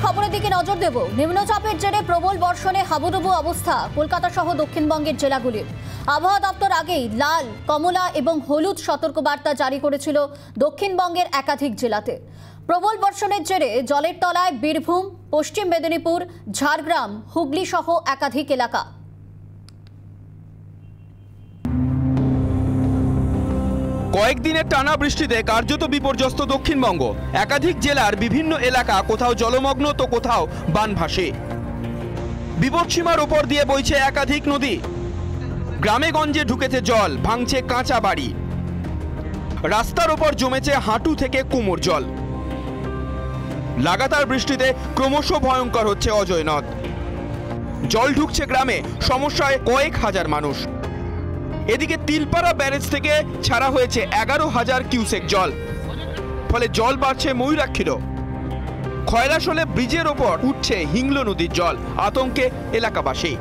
খবরের দিকে নজর দেব। নিম্নচাপের জেরে প্রবল বর্ষণে হাবুডুবু অবস্থা কলকাতা সহ দক্ষিণবঙ্গের জেলাগুলির। আবহাওয়া দপ্তর আগেই লাল, কমলা এবং হলুদ সতর্কবার্তা জারি করেছিল দক্ষিণবঙ্গের একাধিক জেলাতে। প্রবল বর্ষণের জেরে জলের তলায় বীরভূম, পশ্চিম মেদিনীপুর, ঝাড়গ্রাম, হুগলি সহ একাধিক এলাকা। কয়েকদিনের টানা বৃষ্টিতে কার্যত বিপর্যস্ত দক্ষিণবঙ্গ। একাধিক জেলার বিভিন্ন এলাকা কোথাও জলমগ্ন তো কোথাও বানভাসে। বিপদসীমার ওপর দিয়ে বইছে একাধিক নদী। গ্রামে গঞ্জে ঢুকেছে জল, ভাঙছে কাঁচা বাড়ি। রাস্তার ওপর জমেছে হাঁটু থেকে কোমর জল। লাগাতার বৃষ্টিতে ক্রমশ ভয়ঙ্কর হচ্ছে অজয় নদ। জল ঢুকছে গ্রামে, সমস্যায় কয়েক হাজার মানুষ। এদিকে তিলপাড়া ব্যারেজ থেকে ছাড়া হয়েছে 11,000 কিউসেক জল, ফলে জল বাড়ছে ময়ূরাক্ষীরও। খয়লাশোলে ব্রিজের ওপর উঠছে হিংলো নদীর জল, আতঙ্কে এলাকাবাসী।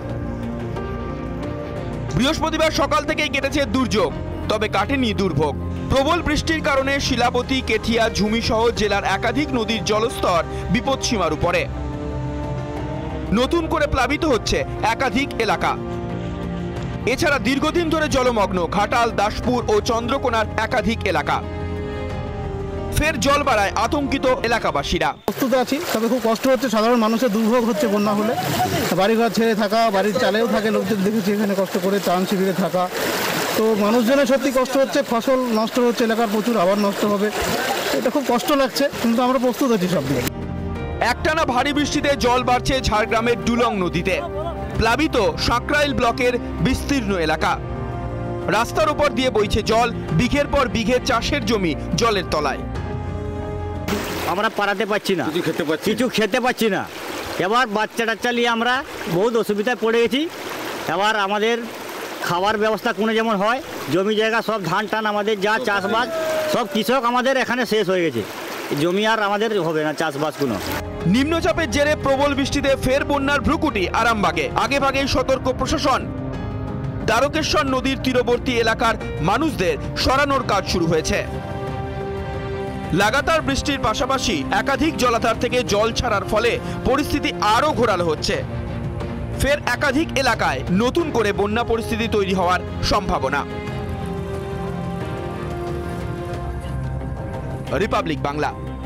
বৃহস্পতিবার সকাল থেকেই কেটেছে দুর্যোগ, তবে কাটেনি দুর্ভোগ। প্রবল বৃষ্টির কারণে শিলাবতী, কেথিয়া, ঝুমি সহ জেলার একাধিক নদীর জলস্তর বিপদসীমার উপরে। নতুন করে প্লাবিত হচ্ছে একাধিক এলাকা। এছাড়া দীর্ঘদিন ধরে জলমগ্ন ঘাটাল, দাসপুর ও চন্দ্রকোনার একাধিক এলাকা। ফের জল বাড়ায় আতঙ্কিত এলাকাবাসীরা। প্রস্তুত আছি, তবে খুব কষ্ট হচ্ছে, সাধারণ মানুষের দুর্ভোগ হচ্ছে বন্যা হলে। বাড়িঘর ছেড়ে থাকা, বাড়ির চালেও থাকে লোকদের দেখেছি এখানে কষ্ট করে ত্রাণ শিবিরে থাকা। তো মানুষজনের সত্যি কষ্ট হচ্ছে, ফসল নষ্ট হচ্ছে এলাকার প্রচুর, আবার নষ্ট হবে। এটা খুব কষ্ট লাগছে, কিন্তু আমরা প্রস্তুত আছি সব দিকে। একটানা ভারী বৃষ্টিতে জল বাড়ছে ঝাড়গ্রামের ডুলং নদীতে। প্লাবিত সাঁকরাইল ব্লকের বিস্তীর্ণ এলাকা। রাস্তার উপর দিয়ে বইছে জল, বিঘের পর বিঘে চাষের জমি জলের তলায়। আমরা পারাতে পারছি না, কিছু খেতে পাচ্ছি না। এবার বাচ্চা টাচ্চা নিয়ে আমরা বহুত অসুবিধায় পড়ে গেছি। এবার আমাদের খাবার ব্যবস্থা কোনো যেমন হয়, জমি জায়গা সব ধান টান আমাদের যা চাষবাস সব কৃষক আমাদের এখানে শেষ হয়ে গেছে। জমি আর আমাদের হবে না চাষবাস কোনো। নিম্নচাপের জেরে প্রবল বৃষ্টিতে ফের বন্যার ভ্রুকুটি আরামবাগে। আগেভাগেই সতর্ক প্রশাসন। দ্বারকেশ্বর নদীর তীরবর্তী এলাকার মানুষদের সরানোর কাজ শুরু হয়েছে। লাগাতার বৃষ্টির পাশাপাশি একাধিক জলাধার থেকে জল ছাড়ার ফলে পরিস্থিতি আরও ঘোরালো হচ্ছে। ফের একাধিক এলাকায় নতুন করে বন্যা পরিস্থিতি তৈরি হওয়ার সম্ভাবনা। রিপাবলিক বাংলা।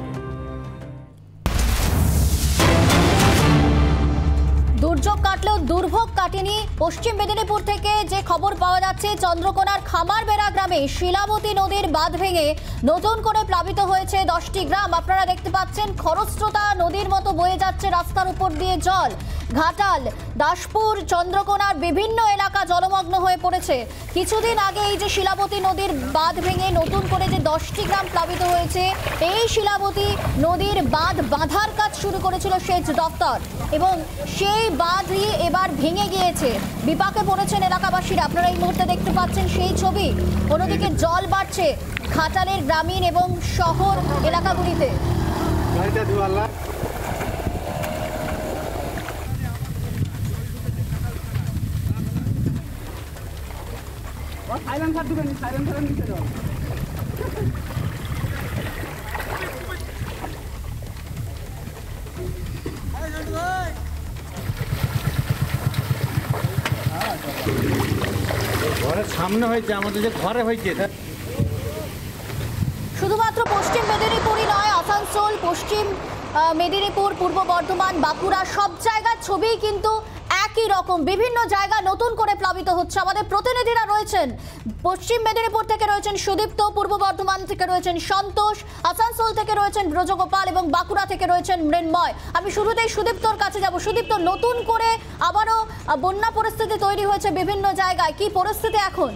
দুর্যোগ কাটলেও দুর্ভোগ কাটেনি। পশ্চিম মেদিনীপুর থেকে যে খবর পাওয়া যাচ্ছে, চন্দ্রকোনার খামারবেড়া গ্রামে শিলাবতী নদীর বাঁধ ভেঙে নতুন করে প্লাবিত হয়েছে 10টি গ্রাম। আপনারা দেখতে পাচ্ছেন খরস্রোতা নদীর মতো বয়ে যাচ্ছে রাস্তার উপর দিয়ে জল। ঘাটাল, দাসপুর, চন্দ্রকোনার বিভিন্ন এলাকা জলমগ্ন হয়ে পড়েছে। কিছুদিন আগে এই যে শিলাবতী নদীর বাঁধ ভেঙে নতুন করে যে 10টি গ্রাম প্লাবিত হয়েছে, এই শিলাবতী নদীর বাঁধ বাঁধার কাজ শুরু করেছিল সেচ দপ্তর, এবং সেই বাঁধই এবার ভেঙে গিয়েছে। বিপাকে পড়েছেন এলাকাবাসীরা। আপনারা এই মুহূর্তে দেখতে পাচ্ছেন সেই ছবি। অন্যদিকে জল বাড়ছে ঘাটালের গ্রামীণ এবং শহর এলাকাগুলিতে। ঘরের সামনে হয়েছে, আমাদের যে ঘরে হয়েছে। শুধুমাত্র পশ্চিম মেদিনীপুরই নয়, আসানসোল, পশ্চিম মেদিনীপুর, পূর্ব বর্ধমান, বাঁকুড়া সব জায়গার ছবি কিন্তু একই রকম। বিভিন্ন জায়গা নতুন করে প্লাবিত হচ্ছে। আমাদের প্রতিনিধিরা রয়েছেন পশ্চিম মেদিনীপুর থেকে, রয়েছেন সুদীপ্ত, পূর্ব বর্ধমান থেকে রয়েছেন সন্তোষ, আসানসোল থেকে রয়েছেন ব্রজগোপাল এবং বাঁকুড়া থেকে রয়েছেন মৃন্ময়। আমি শুরুতেই সুদীপ্তর কাছে যাব। সুদীপ্ত, নতুন করে আবারও বন্যা পরিস্থিতি তৈরি হয়েছে বিভিন্ন জায়গায়, কি পরিস্থিতি এখন?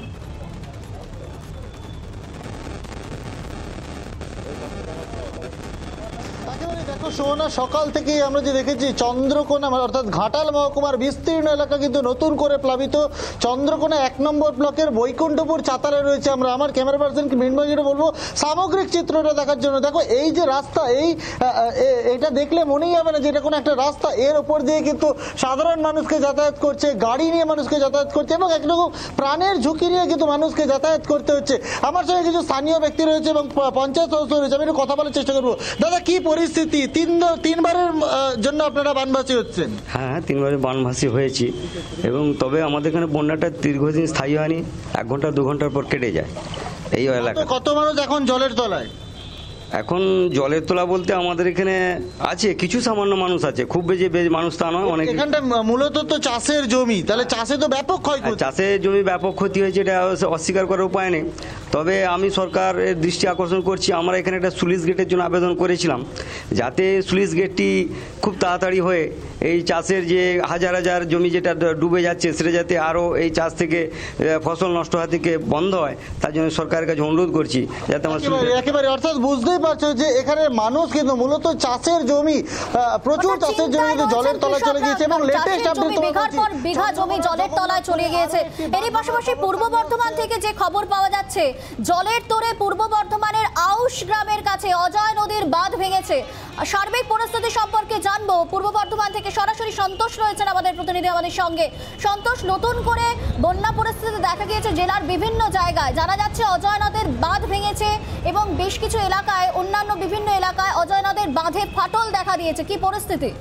দেখো সোনা, সকাল থেকেই আমরা যে দেখেছি চন্দ্রকোনা অর্থাৎ ঘাটাল মহকুমার বিস্তীর্ণ এলাকা কিন্তু নতুন করে প্লাবিত। চন্দ্রকোনা 1 নম্বর ব্লকের বৈকুণ্ঠপুর চাতালে রয়েছে আমরা। আমার ক্যামেরা পার্সন মৃন্ময়কে বলবো সামগ্রিক চিত্রটা দেখার জন্য। দেখো এই যে রাস্তা, এটা দেখলে মনেই হবে না যে এটা কোনো একটা রাস্তা। এর ওপর দিয়ে কিন্তু সাধারণ মানুষকে যাতায়াত করছে, গাড়ি নিয়ে মানুষকে যাতায়াত করছে এবং একরকম প্রাণের ঝুঁকি নিয়ে কিন্তু মানুষকে যাতায়াত করতে হচ্ছে। আমার সঙ্গে কিছু স্থানীয় ব্যক্তি রয়েছে এবং পঞ্চায়েত সদস্য রয়েছে, আমি একটু কথা বলার চেষ্টা করবো। দাদা, কি পরিস্থিতি? তিনবারের জন্য আপনারা বানভাসী হচ্ছেন। হ্যাঁ, 3 বারে বানভাসী হয়েছি এবং তবে আমাদের এখানে বন্যাটা দীর্ঘদিন স্থায়ী হয়নি, 1 ঘন্টা 2 ঘন্টার পর কেটে যায় এই এলাকা। কত মানুষ এখন জলের তলায়? এখন জলের তোলা বলতে আমাদের এখানে আছে কিছু সামান্য মানুষ আছে, খুব বেশি মানুষ তা নয়। অনেক এখানটা মূলত তো চাষের জমি, তাহলে চাষে তো ব্যাপক ক্ষয়ক্ষতি। চাষে জমি ব্যাপক ক্ষতি হয়েছে, এটা অস্বীকার করার উপায় নেই। তবে আমি সরকারের দৃষ্টি আকর্ষণ করছি, আমরা এখানে একটা স্লুইস গেটের জন্য আবেদন করেছিলাম, যাতে স্লুইস গেটটি খুব তাড়াতাড়ি হয়ে এই চাষের যে হাজার হাজার জমি যেটা ডুবে যাচ্ছে সেটা যাতে আরও এই চাষ থেকে ফসল নষ্ট হওয়া থেকে বন্ধ হয়, তার জন্য সরকারের কাছে অনুরোধ করছি যাতে আমরা একেবারে অর্থাৎ বুঝতেই পারছো যে এখানে মানুষ কিন্তু মূলত চাষের জমি, প্রচুর চাষের জমি জলের তলায় চলে গিয়েছে এবং লেটেস্ট আপডেট বিঘার পর বিঘা জমি জলের তলায় চলে গিয়েছে। এরই পাশাপাশি পূর্ব বর্ধমান থেকে যে খবর পাওয়া যাচ্ছে, জলের তোড়ে পূর্ব বর্ধমানের আউশ গ্রামের কাছে অজয় নদীর বাঁধ ভেঙেছে। সার্বিক পরিস্থিতি সম্পর্কে জানবো, পূর্ব বর্ধমান থেকে সরাসরি সন্তোষ রয়েছেন আমাদের প্রতিনিধি আমাদের সঙ্গে। সন্তোষ, নতুন করে বন্যা পরিস্থিতি দেখা গিয়েছে জেলার বিভিন্ন জায়গায়, জানা যাচ্ছে অজয় নদের বাঁধ ভেঙেছে এবং বেশ কিছু এলাকায়, অন্যান্য বিভিন্ন এলাকায় অজয় নদের বাঁধে ফাটল দেখা দিয়েছে। কি পরিস্থিতি?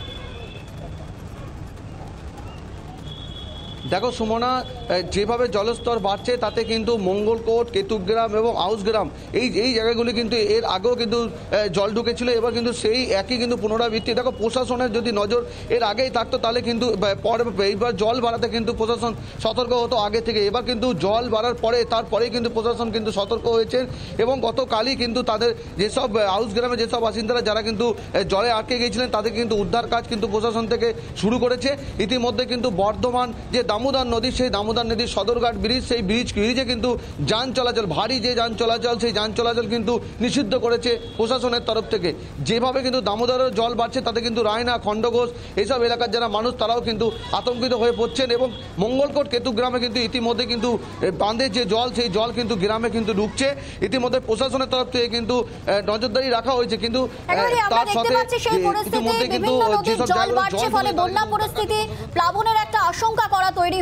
দেখো সুমনা, যেভাবে জলস্তর বাড়ছে তাতে কিন্তু মঙ্গলকোট, কেতুগ্রাম এবং আউশগ্রাম এই জায়গাগুলি কিন্তু এর আগেও কিন্তু জল ঢুকেছিল, এবার কিন্তু সেই একই কিন্তু পুনরাবৃত্তি। দেখো প্রশাসনের যদি নজর এর আগেই থাকতো তাহলে কিন্তু এইবার জল বাড়াতে কিন্তু প্রশাসন সতর্ক হতো আগে থেকে। এবার কিন্তু জল বাড়ার পরে তারপরেই কিন্তু প্রশাসন কিন্তু সতর্ক হয়েছেন এবং গতকালই কিন্তু তাদের যেসব আউশগ্রামে যেসব বাসিন্দারা যারা কিন্তু জলে আটকে গিয়েছিলেন তাদের কিন্তু উদ্ধার কাজ কিন্তু প্রশাসন থেকে শুরু করেছে। ইতিমধ্যে কিন্তু বর্ধমান যে দামোদর নদী, সেই দামোদর নদীর সদরঘাট ব্রিজ, সেই ব্রিজে কিন্তু যান চলাচল, ভারী যে যান চলাচল, সেই যান চলাচল কিন্তু নিষিদ্ধ করেছে প্রশাসনের তরফ থেকে। যেভাবে কিন্তু দামোদরের জল বাড়ছে তাতে কিন্তু রায়না, খণ্ডঘোষ এইসব এলাকার যারা মানুষ তারাও কিন্তু আতঙ্কিত হয়ে পড়ছেন এবং মঙ্গলকোট, কেতুগ্রামে কিন্তু ইতিমধ্যে কিন্তু বাঁধের যে জল, সেই জল কিন্তু গ্রামে কিন্তু ঢুকছে। ইতিমধ্যে প্রশাসনের তরফ থেকে কিন্তু নজরদারি রাখা হয়েছে, কিন্তু তার সাথে ইতিমধ্যে কিন্তু যেসব জায়গায় জল ফলে বন্যা পরিস্থিতি, প্লাবনের একটা আশঙ্কা করা তৈরি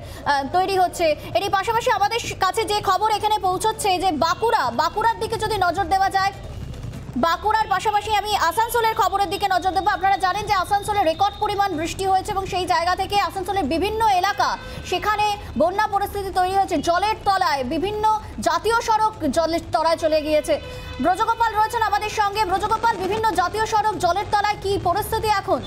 হচ্ছে। এরই পাশাপাশি আমাদের কাছে যে খবর এখানে পৌঁছচ্ছে যে বাঁকুড়ার দিকে যদি নজর দেওয়া যায়, বাঁকুড়ার পাশাপাশি আমি আসানসোলের খবরের দিকে নজর দেবো। আপনারা জানেন যে আসানসোলে রেকর্ড পরিমাণ বৃষ্টি হয়েছে এবং সেই জায়গা থেকে আসানসোলের বিভিন্ন এলাকা, সেখানে বন্যা পরিস্থিতি তৈরি হয়েছে। জলের তলায় বিভিন্ন জাতীয় সড়ক জলের তলায় চলে গিয়েছে। ব্রজগোপাল রয়েছেন আমাদের সঙ্গে। ব্রজগোপাল, বিভিন্ন জাতীয় সড়ক জলের তলায়, কি পরিস্থিতি এখন?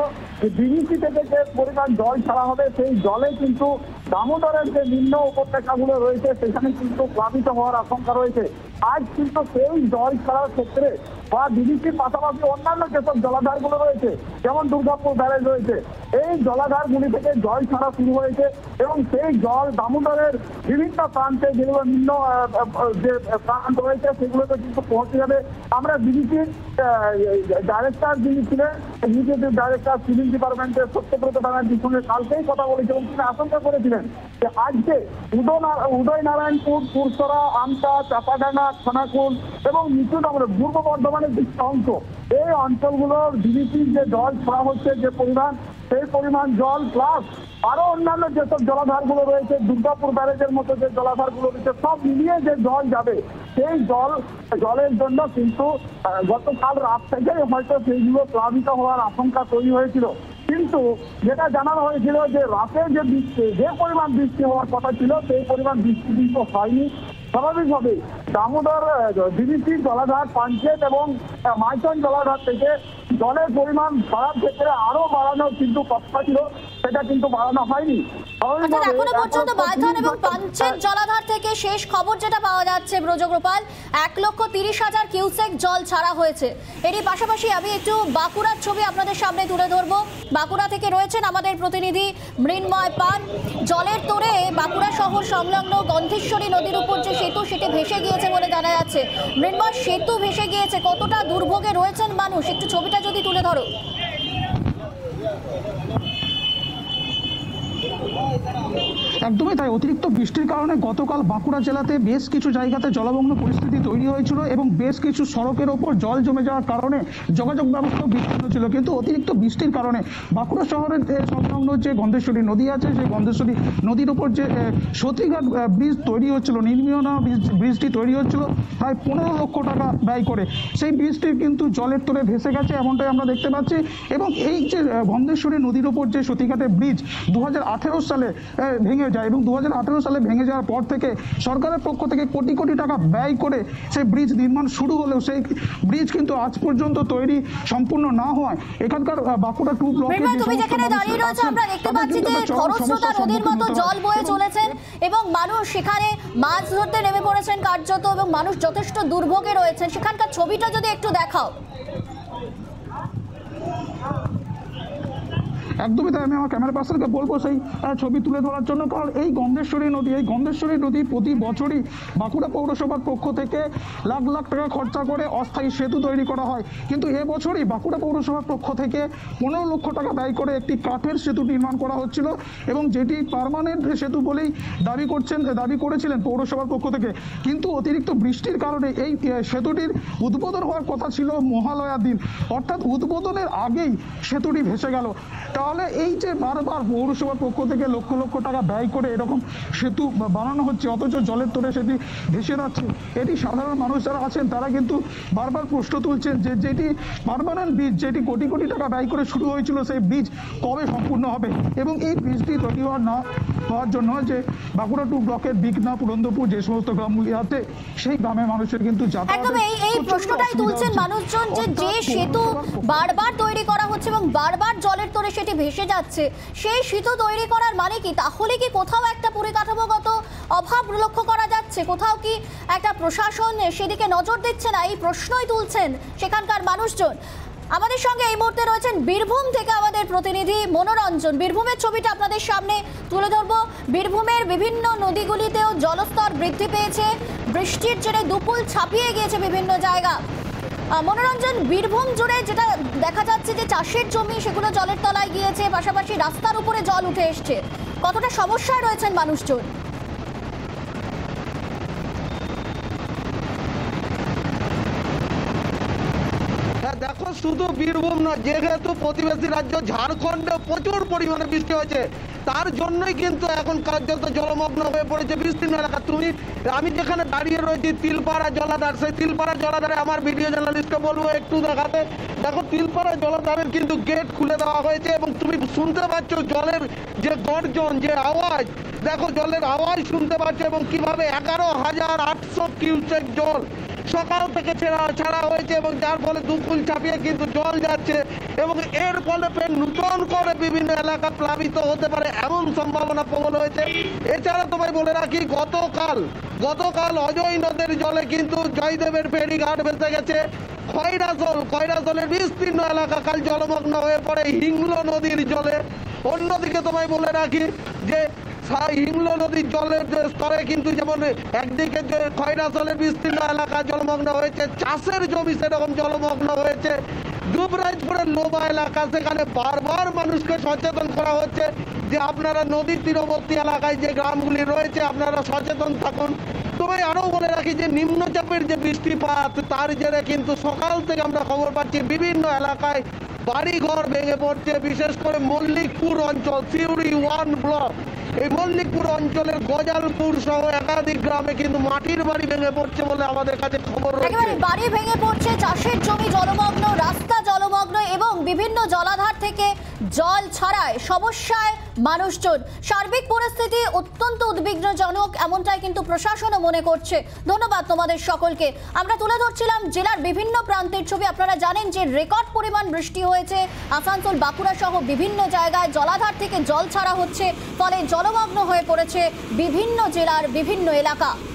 ডিভিসি থেকে যে পরিমাণ জল ছাড়া হবে, সেই জলে কিন্তু দামোদরের যে নিম্ন উপত্যকাগুলো রয়েছে সেখানে কিন্তু প্লাবিত হওয়ার আশঙ্কা রয়েছে। আজ কিন্তু সেই জল ছাড়ার ক্ষেত্রে বা ডিভিসির পাশাপাশি অন্যান্য যেসব জলাধারগুলো রয়েছে, যেমন দুর্গাপুর ব্যারেজ রয়েছে, এই জলাধারগুলি থেকে জল ছাড়া শুরু হয়েছে এবং সেই জল দামোদরের বিভিন্ন প্রান্তে যেগুলো নিম্ন যে প্রান্ত রয়েছে সেগুলোতে কিন্তু পৌঁছে যাবে। আমরা ডিভিসির ডাইরেক্টর যিনি ছিলেন, এক্সিকিউটিভ ডাইরেক্টর সিভিল ডিপার্টমেন্টের সত্যব্রত ব্যানার্জির সঙ্গে কালকেই কথা বলেছে এবং তিনি আশঙ্কা করেছিলেন যে আজকে উদয়নারায়ণপুর, পুরসরা, আমতা, চাপাডাঙ্গা, খানাকুল এবং নিচুডাঙ্গা পূর্ব বর্ধমানের কিছু অংশ, এই অঞ্চলগুলোর ডিভিসির যে জল ছাড়া হচ্ছে যে পরিমাণ, সেই পরিমাণ জল প্লাস আরো অন্যান্য যেসব জলাধারগুলো রয়েছে, দুর্গাপুর ব্যারেজের মতো যে জলাধারগুলো রয়েছে, সব মিলিয়ে যে জল যাবে, সেই জলের জন্য কিন্তু গতকাল রাত থেকে হয়তো সেইগুলো প্লাবিত হওয়ার আশঙ্কা তৈরি হয়েছিল। কিন্তু যেটা জানানো হয়েছিল যে রাতে যে পরিমাণ বৃষ্টি হওয়ার কথা ছিল সেই পরিমাণ বৃষ্টি কিন্তু হয়নি। স্বাভাবিকভাবে দামোদর ডিভিসি জলাধার, পাঞ্চেত এবং মাইথন জলাধার থেকে জলের পরিমাণ বাড়ার ক্ষেত্রে আরো বাড়ানো কিন্তু কথা ছিল, সেটা কিন্তু বাড়ানো হয়নি। এখনো পর্যন্ত মাইথন এবং পাঞ্চেত জলাধার থেকে শেষ খবর যেটা পাওয়া যাচ্ছে ব্রজগোপাল, 1,30,000 কিউসেক জল ছাড়া হয়েছে। এরই পাশাপাশি আমি একটু বাঁকুড়ার ছবি আপনাদের সামনে তুলে ধরবো। বাঁকুড়া থেকে রয়েছেন আমাদের প্রতিনিধি মৃন্ময় পান। জলের তোড়ে বাঁকুড়া শহর সংলগ্ন গন্ধেশ্বরী নদীর উপর যে সেতু, সেটি ভেসে গিয়েছে বলে জানা যাচ্ছে। মৃন্ময়, সেতু ভেসে গিয়েছে, কতটা দুর্ভোগে রয়েছেন মানুষ, একটু ছবিটা যদি তুলে ধরো। একদমই তাই। অতিরিক্ত বৃষ্টির কারণে গতকাল বাঁকুড়া জেলাতে বেশ কিছু জায়গাতে জলমগ্ন পরিস্থিতি তৈরি হয়েছিল এবং বেশ কিছু সড়কের ওপর জল জমে যাওয়ার কারণে যোগাযোগ ব্যবস্থা বিচ্ছিন্ন ছিল। কিন্তু অতিরিক্ত বৃষ্টির কারণে বাঁকুড়া শহরের সংলগ্ন যে গন্ধেশ্বরী নদী আছে, সেই গন্ধেশ্বরী নদীর উপর যে সতীঘাট ব্রিজ তৈরি হচ্ছিল, নির্মীয়মাণ ব্রিজটি তৈরি হচ্ছিল প্রায় 15 লক্ষ টাকা ব্যয় করে, সেই ব্রিজটি কিন্তু জলের তলে ভেসে গেছে, এমনটাই আমরা দেখতে পাচ্ছি। এবং এই যে গন্ধেশ্বরী নদীর উপর যে সতীঘাটের ব্রিজ 2018 সালে ভেঙে যায় এবং 2018 সালে ভেঙে যাওয়ার পর থেকে সরকারের পক্ষ থেকে কোটি কোটি টাকা ব্যয় করে সেই ব্রিজ নির্মাণ শুরু হলেও সেই ব্রিজ কিন্তু আজ পর্যন্ত তৈরি সম্পূর্ণ না হওয়ায় এখানকার বাঁকুড়া 2 ব্লকে তুমি যেখানে দাঁড়িয়ে রয়েছে আমরা দেখতে পাচ্ছি যে খরস্রোতা নদীর মতো জল বয়ে চলেছেন এবং মানুষ সেখানে মাছ ধরতে নেমে পড়েছেন কার্যত, এবং মানুষ যথেষ্ট দুর্ভোগে রয়েছেন। সেখানকার ছবিটা যদি একটু দেখাও। একদমই তাই। আমি আমার ক্যামেরা পার্সনকে বলবো সেই ছবি তুলে ধরার জন্য, কারণ এই গন্ধেশ্বরী নদী প্রতি বছরই বাঁকুড়া পৌরসভার পক্ষ থেকে লাখ লাখ টাকা খরচা করে অস্থায়ী সেতু তৈরি করা হয়, কিন্তু এবছরই বাঁকুড়া পৌরসভার পক্ষ থেকে 15 লক্ষ টাকা ব্যয় করে একটি কাঠের সেতু নির্মাণ করা হচ্ছিল এবং যেটি পার্মানেন্ট সেতু বলেই দাবি করেছিলেন পৌরসভার পক্ষ থেকে। কিন্তু অতিরিক্ত বৃষ্টির কারণে এই সেতুটির উদ্বোধন হওয়ার কথা ছিল মহালয়ার দিন, অর্থাৎ উদ্বোধনের আগেই সেতুটি ভেসে গেল। তাহলে এই যে বারবার পৌরসভার পক্ষ থেকে লক্ষ লক্ষ টাকা ব্যয় করে এরকম সেতু বানানো হচ্ছে, অথচ জলের তলে সেটি ভেসে যাচ্ছে, এটি সাধারণ মানুষ যারা আছেন তারা কিন্তু বারবার প্রশ্ন তুলছেন যে যেটি পার্মানেন্ট ব্রিজ, যেটি কোটি কোটি টাকা ব্যয় করে শুরু হয়েছিল, সেই ব্রিজ কবে সম্পূর্ণ হবে। এবং এই ব্রিজটি তৈরি হওয়ার জন্য যে বাঁকুড়া 2 ব্লকের বিকনা, পুরন্দরপুর যে সমস্ত গ্রামগুলি আছে, সেই গ্রামের মানুষের কিন্তু একদম এই প্রশ্নটাই তুলছেন মানুষজন যে সেতু বারবার তৈরি করা হচ্ছে এবং বারবার জলের তলে সেটি ভেসে যাচ্ছে, সেই সেতু তৈরি করার মানে কি? তাহলে কি কোথাও একটা পরিকাঠামোগত অভাব লক্ষ্য করা যাচ্ছে? কোথাও কি একটা প্রশাসন সেদিকে নজর দিচ্ছে না? এই প্রশ্নই তুলছেন সেখানকার মানুষজন। আমাদের সঙ্গে এই মুহূর্তে রয়েছেন বীরভূম থেকে আমাদের প্রতিনিধি মনোরঞ্জন। বীরভূমের ছবিটা আপনাদের সামনে তুলে ধরবো। বীরভূমের বিভিন্ন নদীগুলিতেও জলস্তর বৃদ্ধি পেয়েছে, বৃষ্টির জেরে দুপুল ছাপিয়ে গিয়েছে বিভিন্ন জায়গা। মনোরঞ্জন, বীরভূম জুড়ে যেটা দেখা যাচ্ছে যে চাষের জমি সেগুলো জলের তলায় গিয়েছে, পাশাপাশি রাস্তার উপরে জল উঠে এসছে, কতটা সমস্যায় রয়েছেন মানুষজন? দেখো, শুধু বীরভূম নয়, যেহেতু প্রতিবেশী রাজ্য ঝাড়খণ্ডে প্রচুর পরিমাণে বৃষ্টি হয়েছে, তার জন্যই কিন্তু এখন কার্যত জলমগ্ন হয়ে পড়েছে বিস্তীর্ণ এলাকা। আমি যেখানে দাঁড়িয়ে রয়েছি তিলপাড়া জলাধার, সেই তিলপাড়া জলাধারে আমার ভিডিও জার্নালিস্টকে বলবো একটু দেখাতে। দেখো, তিলপাড়া জলাধারের কিন্তু গেট খুলে দেওয়া হয়েছে এবং তুমি শুনতে পাচ্ছ জলের যে গর্জন, যে আওয়াজ, দেখো জলের আওয়াজ শুনতে পাচ্ছ এবং কিভাবে 11,800 কিউসেক জল সকাল থেকে ছাড়া হয়েছে এবং যার ফলে দুপুল ছাপিয়ে কিন্তু জল যাচ্ছে এবং এর ফলে ফের নতুন করে বিভিন্ন এলাকা প্লাবিত হতে পারে এমন সম্ভাবনা প্রবল হয়েছে। এছাড়া তোমায় বলে রাখি, গতকাল অজয় নদের জলে কিন্তু জয়দেবের ফেরিঘাট ভেসে গেছে। খয়রাসলের বিস্তীর্ণ এলাকা কাল জলমগ্ন হয়ে পড়ে হিংলো নদীর জলে। অন্যদিকে তোমায় বলে রাখি যে হিংলো নদীর জলের স্তরে কিন্তু যেমন একদিকে যে খয়রাসলের বিস্তীর্ণ এলাকা জলমগ্ন হয়েছে, চাষের জমি সেরকম জলমগ্ন হয়েছে। দুবরাজপুরের লোবা এলাকা, সেখানে বারবার মানুষকে সচেতন করা হচ্ছে যে আপনারা নদীর তীরবর্তী এলাকায় যে গ্রামগুলি রয়েছে আপনারা সচেতন থাকুন। তোমায় আরও বলে রাখি যে নিম্নচাপের যে বৃষ্টিপাত, তার জেরে কিন্তু সকাল থেকে আমরা খবর পাচ্ছি বিভিন্ন এলাকায় বাড়িঘর ভেঙে পড়ছে, বিশেষ করে মল্লিকপুর অঞ্চল, সিউড়ি 1 ব্লক, এই মল্লিকপুর অঞ্চলের গজালপুর সহ একাধিক গ্রামে কিন্তু মাটির বাড়ি ভেঙে পড়ছে বলে আমাদের কাছে খবর রয়েছে। বাড়ি ভেঙে পড়ছে, চাষের জমি জলমগ্ন, রাস্তা জলমগ্ন এবং বিভিন্ন জলাধার থেকে জল ছাড়ায় সমস্যায় মানুষজন। সার্বিক পরিস্থিতি অত্যন্ত উদ্বিগ্নজনক, এমনটাই কিন্তু প্রশাসনও মনে করছে। ধন্যবাদ তোমাদের সকলকে। আমরা তুলে ধরছিলাম জেলার বিভিন্ন প্রান্তের ছবি। আপনারা জানেন যে রেকর্ড পরিমাণ বৃষ্টি হয়েছে, আসানসোল, বাঁকুড়া সহ বিভিন্ন জায়গায় জলাধার থেকে জল ছাড়া হচ্ছে, ফলে জলমগ্ন হয়ে পড়েছে বিভিন্ন জেলার বিভিন্ন এলাকা।